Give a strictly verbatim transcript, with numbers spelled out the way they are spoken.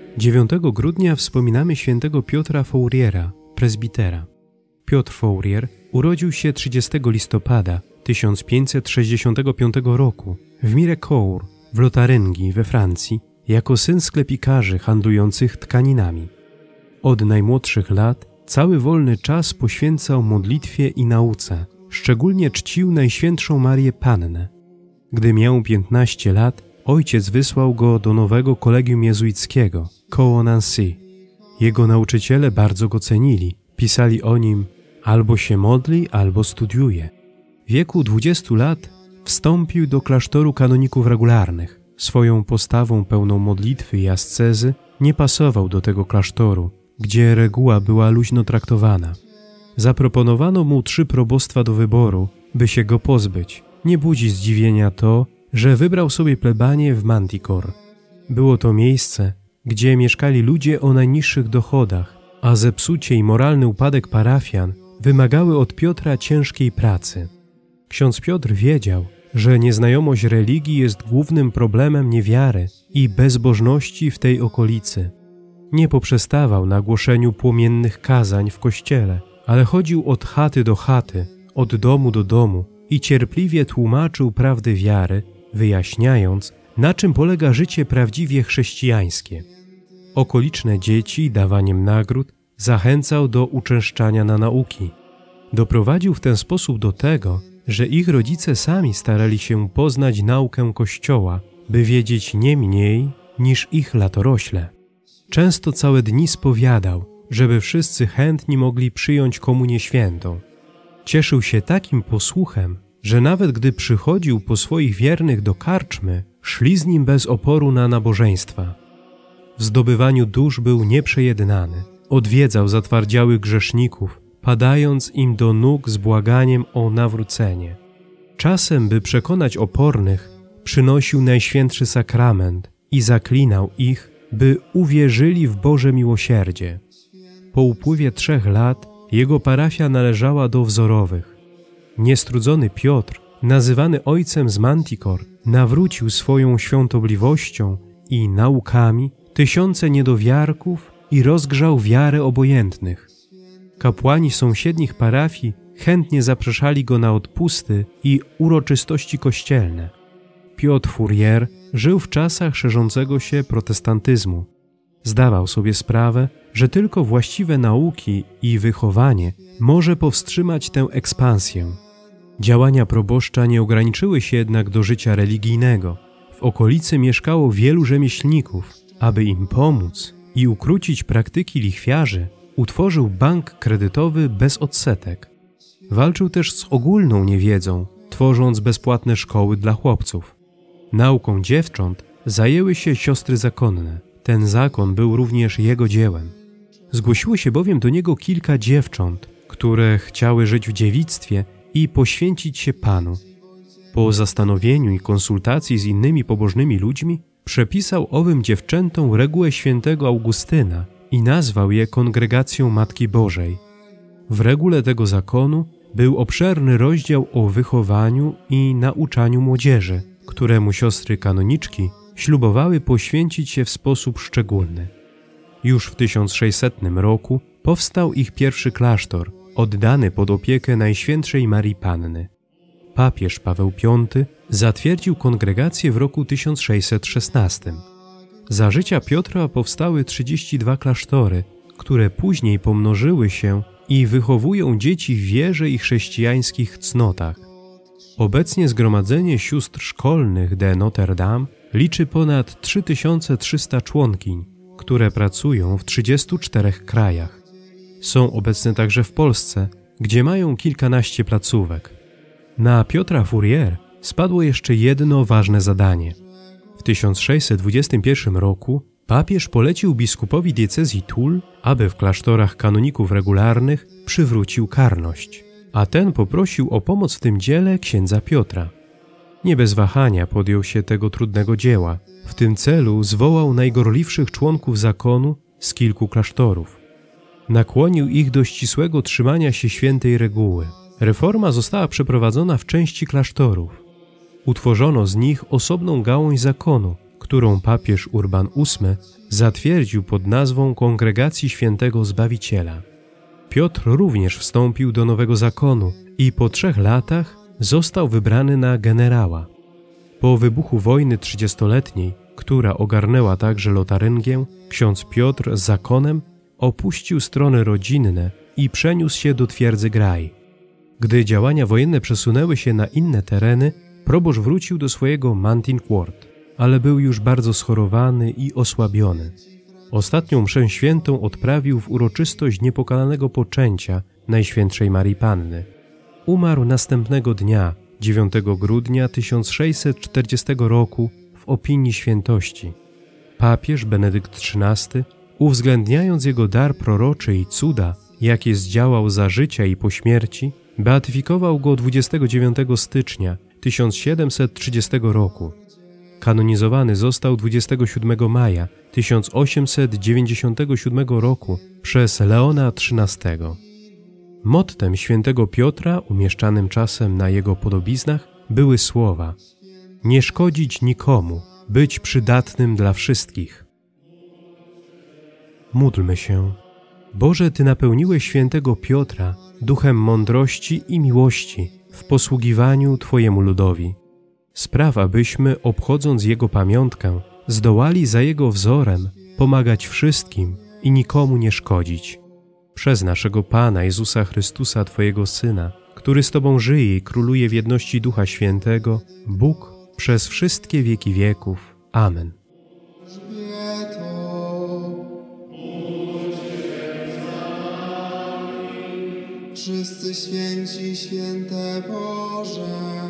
dziewiątego grudnia wspominamy świętego Piotra Fouriera, prezbitera. Piotr Fourier urodził się trzydziestego listopada tysiąc pięćset sześćdziesiątego piątego roku w Mirecourt w Lotaryngii we Francji jako syn sklepikarzy handlujących tkaninami. Od najmłodszych lat cały wolny czas poświęcał modlitwie i nauce, szczególnie czcił Najświętszą Marię Pannę. Gdy miał piętnaście lat, ojciec wysłał go do nowego kolegium jezuickiego koło Nancy. Jego nauczyciele bardzo go cenili, pisali o nim: albo się modli, albo studiuje. W wieku dwudziestu lat wstąpił do klasztoru kanoników regularnych. Swoją postawą pełną modlitwy i ascezy nie pasował do tego klasztoru, gdzie reguła była luźno traktowana. Zaproponowano mu trzy probostwa do wyboru, by się go pozbyć. Nie budzi zdziwienia to, że wybrał sobie plebanię w Manticore. Było to miejsce, gdzie mieszkali ludzie o najniższych dochodach, a zepsucie i moralny upadek parafian wymagały od Piotra ciężkiej pracy. Ksiądz Piotr wiedział, że nieznajomość religii jest głównym problemem niewiary i bezbożności w tej okolicy. Nie poprzestawał na głoszeniu płomiennych kazań w kościele, ale chodził od chaty do chaty, od domu do domu i cierpliwie tłumaczył prawdy wiary, wyjaśniając, na czym polega życie prawdziwie chrześcijańskie. Okoliczne dzieci dawaniem nagród zachęcał do uczęszczania na nauki. Doprowadził w ten sposób do tego, że ich rodzice sami starali się poznać naukę Kościoła, by wiedzieć nie mniej niż ich latorośle. Często całe dni spowiadał, żeby wszyscy chętni mogli przyjąć komunię świętą. Cieszył się takim posłuchem, że nawet gdy przychodził po swoich wiernych do karczmy, szli z nim bez oporu na nabożeństwa. W zdobywaniu dusz był nieprzejednany. Odwiedzał zatwardziałych grzeszników, padając im do nóg z błaganiem o nawrócenie. Czasem, by przekonać opornych, przynosił Najświętszy Sakrament i zaklinał ich, by uwierzyli w Boże miłosierdzie. Po upływie trzech lat jego parafia należała do wzorowych. Niestrudzony Piotr, nazywany ojcem z Manticore, nawrócił swoją świątobliwością i naukami tysiące niedowiarków i rozgrzał wiarę obojętnych. Kapłani sąsiednich parafii chętnie zapraszali go na odpusty i uroczystości kościelne. Piotr Fourier żył w czasach szerzącego się protestantyzmu. Zdawał sobie sprawę, że tylko właściwe nauki i wychowanie może powstrzymać tę ekspansję. Działania proboszcza nie ograniczyły się jednak do życia religijnego. W okolicy mieszkało wielu rzemieślników. Aby im pomóc i ukrócić praktyki lichwiarzy, utworzył bank kredytowy bez odsetek. Walczył też z ogólną niewiedzą, tworząc bezpłatne szkoły dla chłopców. Nauką dziewcząt zajęły się siostry zakonne. Ten zakon był również jego dziełem. Zgłosiło się bowiem do niego kilka dziewcząt, które chciały żyć w dziewictwie i poświęcić się Panu. Po zastanowieniu i konsultacji z innymi pobożnymi ludźmi przepisał owym dziewczętom regułę świętego Augustyna i nazwał je Kongregacją Matki Bożej. W regule tego zakonu był obszerny rozdział o wychowaniu i nauczaniu młodzieży, któremu siostry kanoniczki ślubowały poświęcić się w sposób szczególny. Już w tysiąc sześćsetnym roku powstał ich pierwszy klasztor, oddany pod opiekę Najświętszej Marii Panny. Papież Paweł Piąty zatwierdził kongregację w roku tysiąc sześćset szesnastym. Za życia Piotra powstały trzydzieści dwa klasztory, które później pomnożyły się i wychowują dzieci w wierze i chrześcijańskich cnotach. Obecnie Zgromadzenie Sióstr Szkolnych de Notre Dame liczy ponad trzy tysiące trzysta członkiń, które pracują w trzydziestu czterech krajach. Są obecne także w Polsce, gdzie mają kilkanaście placówek. Na Piotra Fourier spadło jeszcze jedno ważne zadanie. W tysiąc sześćset dwudziestym pierwszym roku papież polecił biskupowi diecezji Toul, aby w klasztorach kanoników regularnych przywrócił karność, a ten poprosił o pomoc w tym dziele księdza Piotra. Nie bez wahania podjął się tego trudnego dzieła. W tym celu zwołał najgorliwszych członków zakonu z kilku klasztorów. Nakłonił ich do ścisłego trzymania się świętej reguły. Reforma została przeprowadzona w części klasztorów. Utworzono z nich osobną gałąź zakonu, którą papież Urban ósmy zatwierdził pod nazwą Kongregacji Świętego Zbawiciela. Piotr również wstąpił do nowego zakonu i po trzech latach został wybrany na generała. Po wybuchu wojny trzydziestoletniej, która ogarnęła także Lotaryngię, ksiądz Piotr z zakonem opuścił strony rodzinne i przeniósł się do twierdzy Graj. Gdy działania wojenne przesunęły się na inne tereny, proboszcz wrócił do swojego Mantin Court, ale był już bardzo schorowany i osłabiony. Ostatnią mszę świętą odprawił w uroczystość niepokalanego poczęcia Najświętszej Marii Panny. Umarł następnego dnia, dziewiątego grudnia tysiąc sześćset czterdziestego roku, w opinii świętości. Papież Benedykt trzynasty, uwzględniając jego dar proroczy i cuda, jakie zdziałał za życia i po śmierci, beatyfikował go dwudziestego dziewiątego stycznia tysiąc siedemset trzydziestego roku. Kanonizowany został dwudziestego siódmego maja tysiąc osiemset dziewięćdziesiątego siódmego roku przez Leona trzynastego. Mottem świętego Piotra, umieszczanym czasem na jego podobiznach, były słowa: nie szkodzić nikomu, być przydatnym dla wszystkich. Módlmy się. Boże, Ty napełniłeś świętego Piotra duchem mądrości i miłości w posługiwaniu Twojemu ludowi. Spraw, abyśmy, obchodząc Jego pamiątkę, zdołali za Jego wzorem pomagać wszystkim i nikomu nie szkodzić. Przez naszego Pana Jezusa Chrystusa, Twojego Syna, który z Tobą żyje i króluje w jedności Ducha Świętego, Bóg przez wszystkie wieki wieków. Amen. Wszyscy święci, święte Boże.